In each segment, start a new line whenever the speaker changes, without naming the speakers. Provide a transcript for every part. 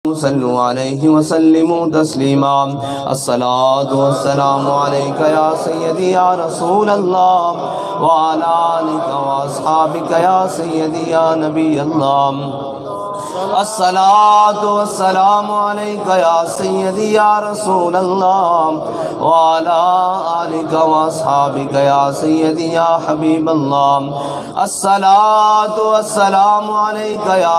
صلوا علیہ وسلموا تسلیما الصلاۃ والسلام علیک یا سیدی یا رسول اللہ وعلی آلک واصحابک یا سیدی یا نبی اللہ الصلاۃ والسلام علیک یا سیدی یا رسول اللہ وعلی آلک واصحابک یا سیدی یا حبیب اللہ الصلاۃ والسلام علیک یا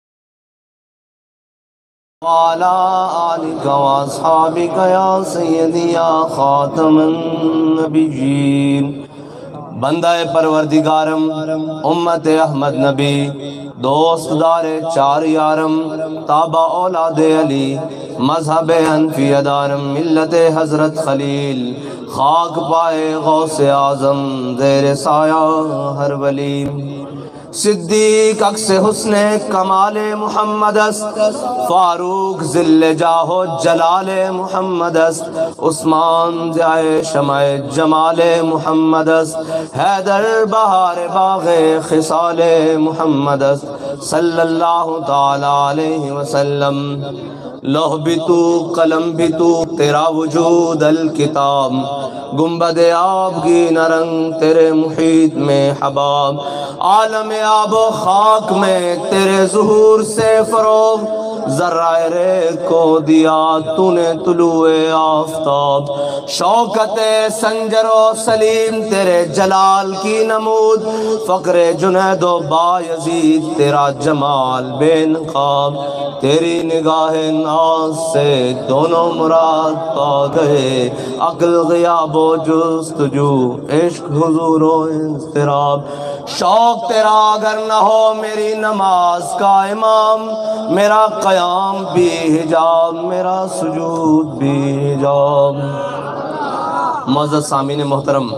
وعلی آلک واصحابک یا سیدی یا خاتم النبیین بندہ پروردگارم امت احمد نبی دوست دار چار یارم تابع اولاد علی مذہب حنفی دارم ملت حضرت خلیل خاک پائے غوث اعظم زیر سایہ ہر ولی صدیق عکس حسن کمال محمد است فاروق ذل جاہ و جلال محمد است عثمان ضیاء شمع جمال محمد است حیدر بہار باغ خصال محمد است صلی اللہ تعالی علیہ وسلم لوح بھی تو قلم بھی تو تیرا وجود الکتاب گنبد آب کی نرنگ تیرے محیط میں حباب عالم آب و خاک میں تیرے ظہور سے فروغ ذرہ ریگ کو دیا تو نے طلوع آفتاب شوکت سنجر و سلیم تیرے جلال کی نمود فقر جنید و بایزید تیرا جمال بے نقاب تیری نگاہ ناز سے دونوں مراد پا گئے عقل غیاب و جستجو عشق حضور و اضطراب شوق تیرا اگر نہ ہو میری نماز کا امام میرا قیام بھی حجاب میرا سجود بھی حجاب معزز سامعین محترم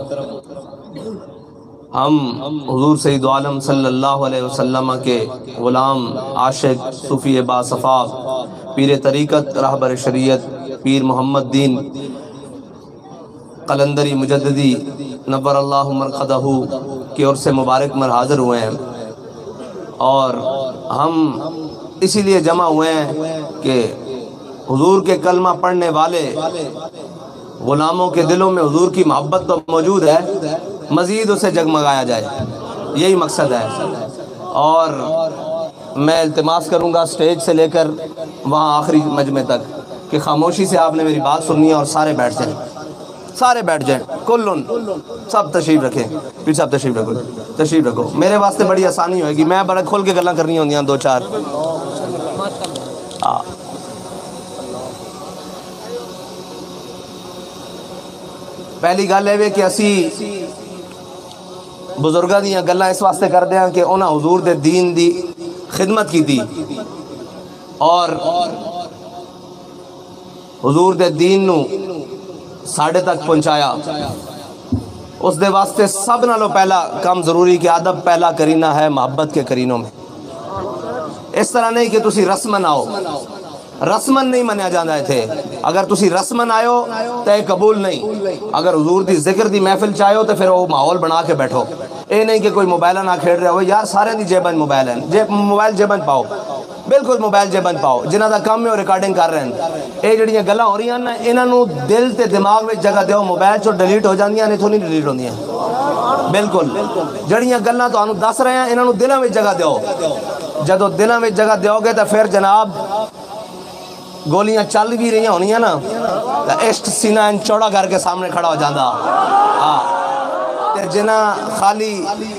ہم حضور سید عالم صلی اللہ علیہ وسلم کے غلام عاشق صوفی باصفا پیر طریقت راہبر شریعت پیر محمد دین قلندری مجددی نور اللہ مرقدہ کی اور سے مبارک میں حاضر ہوئے ہیں اور ہم اسی لیے جمع ہوئے ہیں کہ حضور کے کلمہ پڑھنے والے غلاموں کے دلوں میں حضور کی محبت تو موجود ہے مزید اسے جگمگایا جائے یہی مقصد ہے اور میں التماس کروں گا سٹیج سے لے کر وہاں آخری مجمع تک کہ خاموشی سے آپ نے میری بات سننی ہے اور سارے بیٹھ جائیں کلن سب تشریف رکھیں پھر سب تشریف رکھو میرے واسطے بڑی آسانی ہوئے گی میں بڑا کھول کے گلاں کرنی ہوندیاں دو چار پہلی گل ہے کہ اسی بزرگاں دیاں گلاں اس واسطے کر دیاں کہ انہاں حضور دے دین دی خدمت کی تھی اور حضور دے دین نو ساڑھے تک پہنچایا اس دے واسطے سب نالو پہلا کام ضروری کہ ادب پہلا کرینہ ہے محبت کے کرینوں میں اس طرح نہیں کہ تسی رسمن آؤ رسمن نہیں منیا جاندہ تھے اگر تسی رسمن آئے ہو تو یہ قبول نہیں اگر حضور دی ذکر دی محفل چاہے ہو تو پھر وہ ماحول بنا کے بیٹھو اے نہیں کہ کوئی موبائلہ نہ کھیڑ رہے ہو یار سارے دی جیبن موبائل ہیں موبائل جیبن پاؤ بالکل موبائل جیبن پاؤ جنہ دا کام میں وہ ریکارڈنگ کر رہے ہیں اے جڑیاں گلاں ہو رہی ہیں نا انہاں نو دل تے دماغ میں جگہ دیو موبائل چو ڈیلیٹ ہو جاندیاں نہیں تو نہیں ڈیلیٹ ہوندیاں بالکل جڑیاں گلاں تو انہوں دس رہے ہیں انہاں نو دلاں میں جگہ دیو جدو دلاں میں جگہ دیو گے تو پھر جناب گولیاں چل بھی رہی ہونی ہیں نا عشق سینہ ان چوڑا کر کے سامنے کھڑا ہو جاندہ جنہ خالی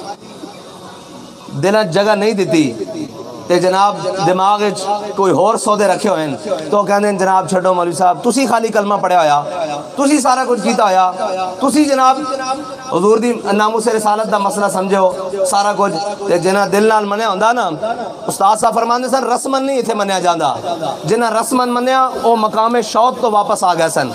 دلہ جگہ نہیں دیتی تے جناب دماغ کوئی اور سودے رکھے ہوئے ہیں تو کہنے ہیں جناب چھڑو مولوی صاحب تسی خالی کلمہ پڑھے ہویا تسی سارا کچھ کیتا ہویا تسی جناب حضور دی ناموس رسالت دا مسئلہ سمجھے ہو سارا کچھ تے جنہ دل نال منیا ہوندہ نا استاد صاحب فرماندے سن رسمن نہیں تھے منیا جاندہ جنہ رسمن منیا او مقام شوق تو واپس آ گئے سن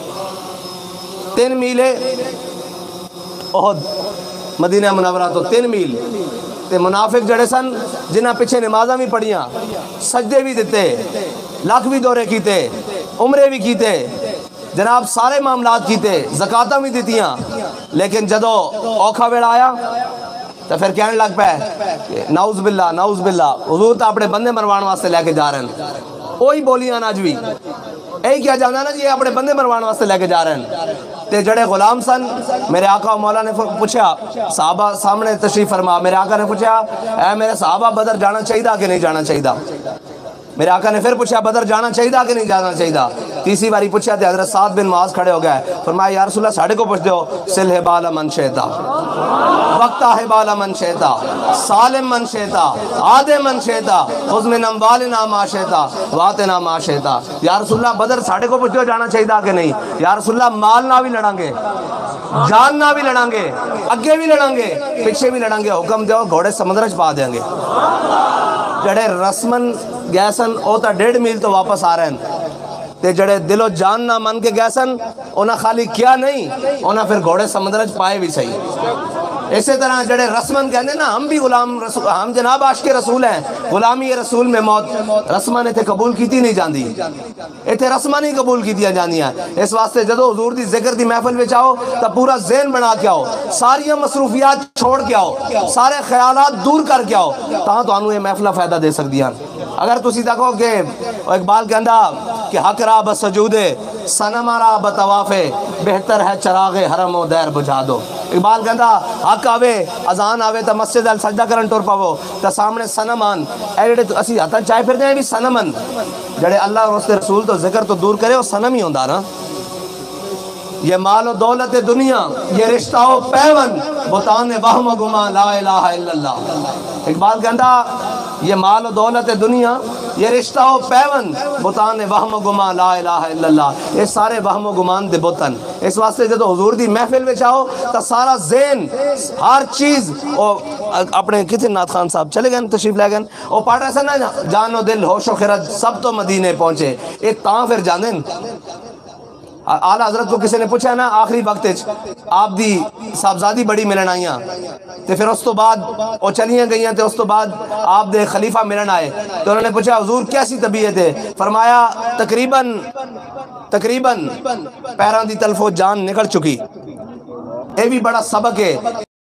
3 میلے احد مدینہ منورہ تو 3 میل تے منافق جڑے سن جنہ پیچھے نمازہ بھی پڑھیاں سجدے بھی دیتے لاکھ بھی دورے کیتے عمرے بھی کیتے جناب سارے معاملات کیتے زکاتہ بھی دیتیاں لیکن جدو اوکھا ویڑا آیا تو پھر کہنے لگ پہ نعوذ باللہ حضور تو اپنے بندے مروان واسطے لے کے جا رہے ہیں وہی بولیاں اج بھی یہی کیا جانا نا جی اپنے بندے مروان واسطے لے کے جا رہے ہیں تے جڑے غلام سن میرے آقا و مولا نے پوچھا صحابہ سامنے تشریف فرما میرے آقا نے پوچھا اے میرے صحابہ بدر جانا چاہیے کہ نہیں جانا چاہیے میرے آقا نے پھر پوچھا بدر جانا چاہیے کہ نہیں جانا چاہیے تیسری باری پوچھا تے حضرت سعد بن معاذ کھڑے ہو گئے فرمایا یا رسول اللہ ساڑھے کو پوچھ دیو سلح بالا من شیطا وقتا ہے بالا من شیطا سالم من شیطا آدھے من شیطا خذ من اموالنا ما شیطا واتنا ما شیطا یا رسول اللہ بدر ساڑھے کو پوچھ دیو جانا چاہیے کہ نہیں یا رسول اللہ مال نہ بھی لڑیں گے جان نہ بھی لڑیں گے اگے بھی لڑیں گے پیچھے بھی لڑیں گے حکم دیو گھوڑے سمندر چ پا دیں گے جڑے رسمن گئے سن او تا 1.5 میل تو واپس آ رہے ہیں تے جڑے دل و جان نہ من کے گئے سن انہاں خالی کیا نہیں انہاں پھر گھوڑے سمندر چ پائے بھی صحیح اسی طرح جڑے رسمن کہنے نا ہم بھی غلام رسول ہم جناب عاشق رسول ہیں غلامی رسول میں موت رسمن ایتھے قبول کیتی نہیں جاندی ایتھے رسمن ہی قبول کیتیاں جاندیاں اس واسطے جدو حضور دی ذکر دی محفل وچ آؤ تا پورا ذہن بنا کے آؤ ساری مصروفیات چھوڑ کے آؤ سارے خیالات دور کر کے آؤ تاں تانوں یہ محفلہ فائدہ دے سکدیاں اگر تسی دیکھو کہ اقبال کہندا کہ حق را بسجود صنم را بطواف بہتر ہے چراغ حرم و دیر بجھا دو اقبال کہندا حق آوے اذان آوے تا مسجد ال سجدہ کرن ٹر پاو تا سامنے صنم آن اے جڑے اسی ہتھاں چائے پھردے ہیں بھی صنم ان جڑے اللہ اور اس کے رسول تو ذکر تو دور کرے وہ صنم ہی ہوندا نا یہ مال و دولت دنیا یہ رشتہ و پیون بتان وہم و گما لا الہ الا اللہ اقبال کہندا یہ مال و دولت دنیا یہ رشتہ و پیون بتان وہم و گما لا الہ الا اللہ یہ سارے وہم و گمان دے بتن اس واسطے جدو حضور دی محفل وچ آؤ تا سارا ذہن ہر چیز اپنے کتنے نعت خان صاحب چلے گئے تشریف لے گئے وہ پڑھ رہے سن نا جان و دل ہوش و خرد سب تو مدینے پہنچے ایک تاں پھر جاندے اعلیٰ حضرت کو کسی نے پوچھا نا آخری وقت آپ دی صاحبزادی بڑی ملن آئیاں تے پھر اس تو بعد وہ چلیاں گئیاں تے اس تو بعد آپ دے خلیفہ ملن آئے تو انہوں نے پوچھا حضور کیسی طبیعت ہے فرمایا تقریباً پیران دی تلف و جان نکل چکی اے بھی بڑا سبق ہے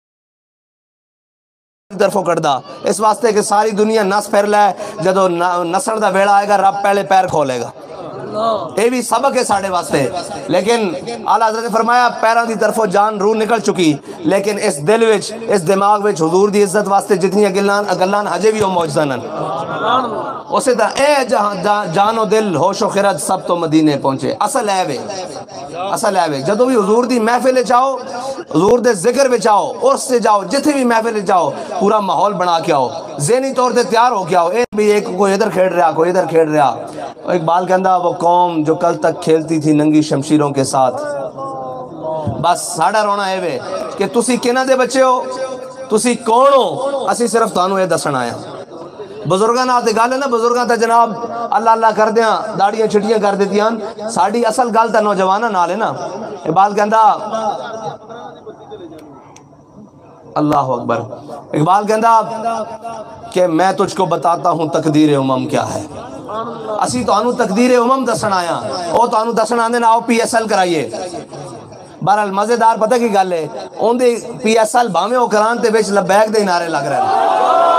طرفوں کردہ اس واسطے کہ ساری دنیا نس پھر لے جدو نسل دا ویڑا آئے گا رب پہلے پیر کھولے گا یہ بھی سبق ہے ساڑھے واسطے لیکن اعلیٰ حضرت نے فرمایا پیران دی طرف جان روح نکل چکی لیکن اس دل وچ اس دماغ وچ حضور دی عزت واسطے جتنی اگلان حجے بھی ہو موجزنن اسی طرح اے جان و دل ہوش و خرد سب تو مدینے پہنچے اصل ہے وے جدو بھی حضور دی محفل جاؤ حضور دے ذکر وچ آؤ اس سے جاؤ جتنے بھی محفل جاؤ پورا ماحول بنا کے آؤ ذہنی طور سے تیار ہو کے آؤ اے بھی ایک کوئی ادھر کھیڑ رہا کوئی ادھر کھیڑ رہا اقبال کہندا وہ قوم جو کل تک کھیلتی تھی ننگی شمشیروں کے ساتھ بس ساڑھا رونا ہے وے کہ تسی کنہ دے بچے ہو تسی کون ہو اسی صرف تانوں یہ دسن آیا بزرگاں نہ تے گل ہے نا بزرگاں تے جناب اللہ اللہ کر دیاں داڑیاں چھٹیاں کر دیتیاں ساڑی اصل گل تے نوجواناں نال ہے نا اقبال کہندا اللہ اکبر اقبال کہندا کہ میں تجھ کو بتاتا ہوں تقدیر امم کیا ہے اسی تو انو تقدیر امم دسن آیا او تو انو دسن آنے نا آؤ پی ایس ایل کرائیے بہرحال مزیدار پتہ کی گل ہے ان دے پی ایس ایل بھاویں او کران تے وچ لبیک دے نعرے لگ رہے ہیں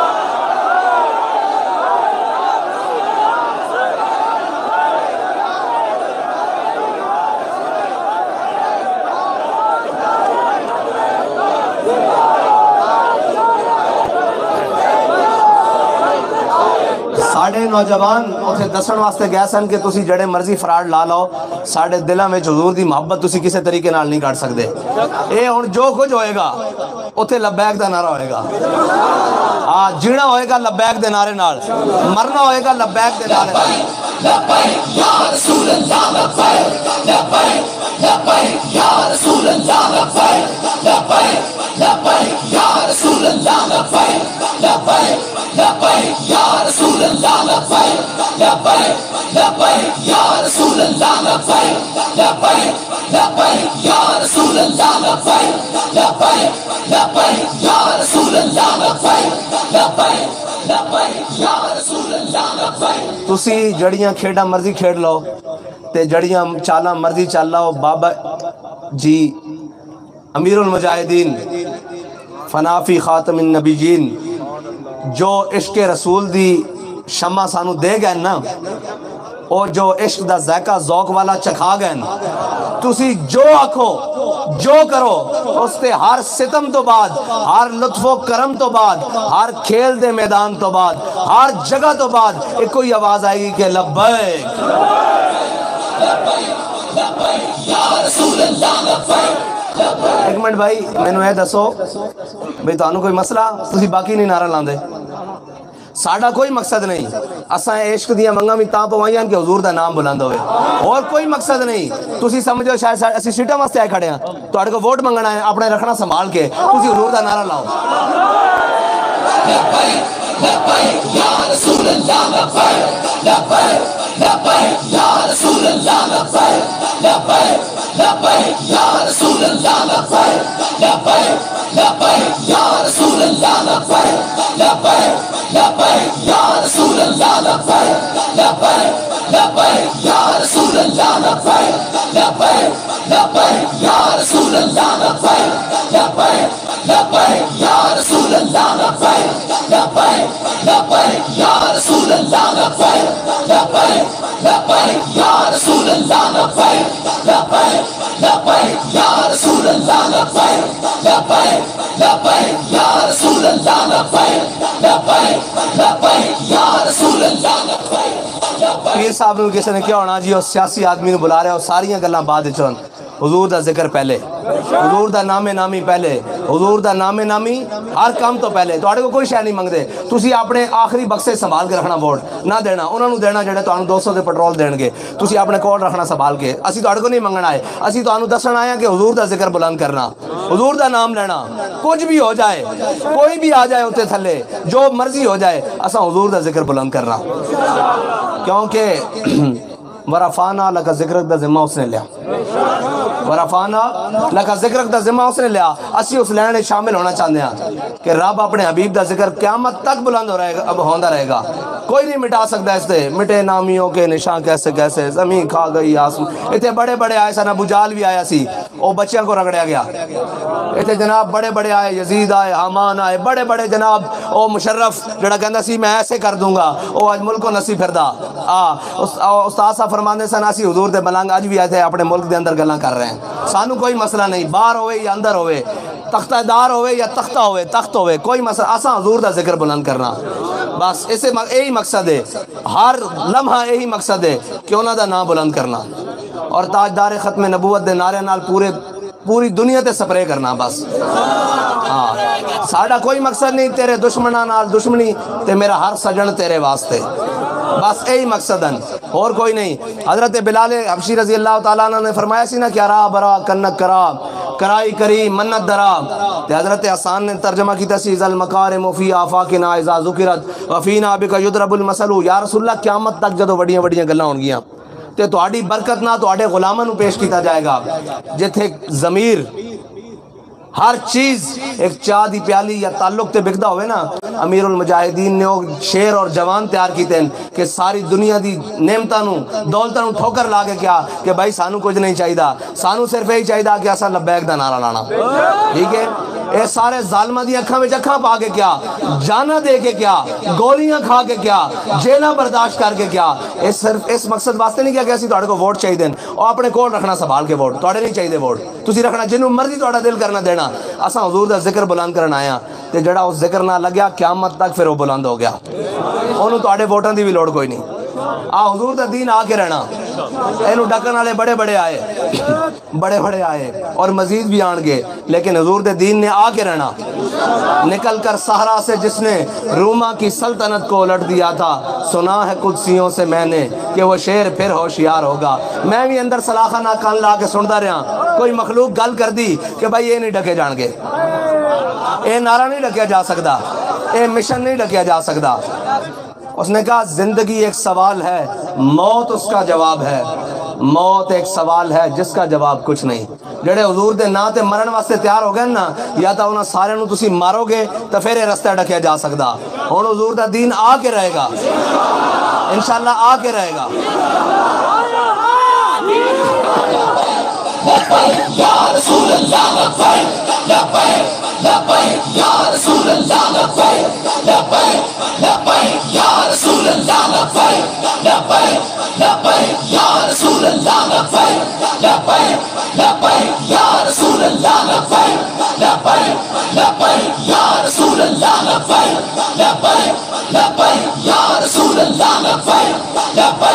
ساڑھے نوجوان اتھے دسن واسطے گئے سن کہ تسی جڑے مرضی فراڈ لا لو ساڑھے دلاں میں حضور دی محبت تسی کسے طریقے نال نہیں کر سکتے اے ہن جو کچھ ہوئے گا اتھے لبیک دا نعرہ ہوئے گا جینا ہوئے گا لبیک دے نعرے نال مرنا ہوئے گا لبیک دے نعرے نال لبیک یا رسول اللہ لبیک لبیک لبیک یا رسول اللہ لبیک لبیک لبیک یا رسول اللہ لبیک لبیک لبیک یا رسول اللہ لبیک لبیک لبیک یا رسول اللہ لبیک لبیک لبیک یا رسول اللہ لبیک لبیک لبیک یا رسول اللہ لبیک لبیک لبیک یا رسول اللہ لبیک تسی جڑیاں کھیڑا مرضی کھیڑ لو تے جڑیاں چالا مرضی چال لو بابا جی امیر المجاہدین فنافی خاتم النبیین جو عشق رسول دی شمع سانو دے گئے نا او جو عشق دا ذائقہ ذوق والا چکھا گئے تسی جو آکھو جو کرو اس تے ہر ستم تو بعد ہر لطف و کرم تو بعد ہر کھیل دے میدان تو بعد ہر جگہ تو بعد ایک کوئی آواز آئے گی کہ لبیک ایک منٹ بھائی میں نے دسو بھئی تو کوئی مسئلہ تسی باقی نہیں نعرہ لاندے ساڑھا کوئی مقصد نہیں اساں عشق دیا منگا بھی تاں پوائیاں کہ حضور دا نام بلند ہوئے اور کوئی مقصد نہیں تسی سمجھو شاید اسی سیٹا واسطے آئے کھڑے ہیں تو اڑ کو ووٹ منگنا ہے اپنے رکھنا سنبھال کے تسی حضور دا نعرہ لاؤ لبیک لبیک یا رسول اللہ لبیک لبیک لبیک یا رسول اللہ لبیک لبیک لبیک یا رسول اللہ لبیک لبیک لبیک یا رسول اللہ لبیک لبیک لبیک یا رسول اللہ لبیک لبیک لبیک یا رسول اللہ لبیک لبیک لبیک یا رسول اللہ لبیک لبیک لبیک یا رسول اللہ لبیک لبیک لبیک یا رسول اللہ لبیک لبیک لبیک یا رسول اللہ لبیک لبیک لبیک یا رسول اللہ لبیک لبیک لبیک یا رسول اللہ لبیک لبیک لبیک یا رسول اللہ لبیک پیر صاحب نے کسی نے کیا ہونا جی اور سیاسی آدمی نے بلا رہے اور ساریاں گلاں بعد چون حضور دا ذکر پہلے حضور دا نام نامی پہلے حضور دا نام نامی ہر کام تو پہلے تو آڑے کو کوئی شے نہیں منگ دے تسی اپنے آخری بکسے سنبھال کے رکھنا ووٹ نہ دینا انہوں نے دینا جڑے تو 200 دے پٹرول دین گے تسی اپنے کول رکھنا سنبھال کے اسی تو آڑے کو نہیں منگنا آئے اسی تو دسن آیا کہ حضور دا ذکر بلند کرنا حضور دا نام لینا کچھ بھی ہو جائے کوئی بھی آ جائے ہوتے تھلے جو مرضی ہو جائے اسا حضور دا ذکر بلند کرنا کیونکہ ورفانا لکا ذکرک دا ذمہ اس نے لیا ورفانا لکا ذکرک دا ذمہ اس نے لیا اسی اس لینے شامل ہونا چاہتے ہیں کہ رب اپنے حبیب دا ذکر قیامت تک بلند ہو رہے گا اب ہوندہ رہے گا کوئی نہیں مٹا سکتا اس سے مٹے نامیوں کے نشان کیسے کیسے زمین کھا گئی آسمان اتنے بڑے بڑے آئے سن ابو جال بھی آیا سی او بچیاں کو رگڑیا گیا اتنے جناب بڑے بڑے آئے یزید آئے حامان آئے بڑے بڑے جناب او مشرف جڑا کہندا سی میں ایسے کر دوں گا او آج ملک کو نصیب پھردا استاد صاحب فرماندے سن اسی حضور دے ملنگ آج بھی آئے تھے اپنے ملک دے اندر گلاں کر رہے ہیں سانو کوئی مسئلہ نہیں باہر ہوئے یا اندر ہوئے تختہ دار ہوئے یا تختہ ہوئے تخت ہوئے کوئی مسئلہ آسان حضور دا ذکر بلند کرنا بس اسے یہی مقصد ہے ہر لمحہ یہی مقصد ہے کہ انہوں دا نام بلند کرنا اور تاجدار ختم نبوت دے نعرے نال پوری دنیا تے سپرے کرنا بس ہاں ساڑھا کوئی مقصد نہیں تیرے دشمنہ نال دشمنی تے میرا ہر سجن تیرے واسطے بس یہی مقصد ہے اور کوئی نہیں حضرت بلال حبشی رضی اللہ تعالیٰ عنہ نے فرمایا سی نا کہ ارا برا کنک کرا کرائی کری منت درا تے حضرت حسان نے ترجمہ کی تسی ذل مکارم فی آفاقنا اذا ذکرت وفینا بک یضرب المثل یا رسول اللہ قیامت تک جدو بڑیاں بڑیاں گلاں ہون گیاں تے تہاڈی برکت نہ تہاڈے غلاماں نو پیش کیتا جائے گا جتھے ضمیر ہر چیز ایک چاہ دی پیالی یا تعلق تے بکدا ہوئے نا امیر المجاہدین نے وہ شیر اور جوان تیار کیتے ہیں کہ ساری دنیا دی نعمتاں نو دولتاں نو ٹھوکر لا کے کیا کہ بھائی سانو کچھ نہیں چاہیدا سانو صرف یہی چاہیدا کہ اسا لبیک دا نعرہ لانا ٹھیک ہے اے سارے ظالمہ دی اکھاں وچ اکھاں پا کے کیا جانا دے کے کیا گولیاں کھا کے کیا جیلاں برداشت کر کے کیا اے صرف اس مقصد واسطے نہیں کیا کہ اسی تہاڈے کو ووٹ چاہیے اور اپنے کول رکھنا سنبھال کے ووٹ تہاڈے نہیں چاہیے ووٹ تسی رکھنا جنوں مرضی تہاڈا دل کرنا دینا اساں حضور دا ذکر بلند کرن آیا تے جڑا اس ذکر نہ لگیا قیامت تک پھر وہ بلند ہو گیا انہوں تہاڈے ووٹاں دی بھی لوڑ کوئی نہیں حضور دا دین آ کے رہنا اینو ڈکن والے بڑے بڑے آئے اور مزید بھی آن گے لیکن حضور دے دین نے آ کے رہنا نکل کر صحرا سے جس نے روما کی سلطنت کو الٹ دیا تھا سنا ہے قدسیوں سے میں نے کہ وہ شیر پھر ہوشیار ہوگا میں بھی اندر سلاخہ نہ کان لا کے سنتا رہا کوئی مخلوق گل کر دی کہ بھائی یہ نہیں ڈکے جان گے اے نعرہ نہیں ڈکیا جا سکتا اے مشن نہیں ڈکیا جا سکتا اس نے کہا زندگی ایک سوال ہے موت اس کا جواب ہے موت ایک سوال ہے جس کا جواب کچھ نہیں جڑے حضور دے نا تے مرن واسطے تیار ہو گئے نا یا تا انہاں سارے نو تسی مارو گے تو پھر یہ رستہ ڈکیا جا سکتا ہن حضور دا دین آ کے رہے گا انشاءاللہ آ کے رہے گا لبیک یا رسول اللہ لبیک لبیک لبیک یا رسول اللہ لبیک لبیک لبیک یا رسول اللہ لبیک لبیک لبیک یا رسول اللہ لبیک لبیک لبیک یا رسول اللہ لبیک لبیک لبیک یا رسول اللہ لبیک لبیک لبیک یا رسول اللہ لبیک لبیک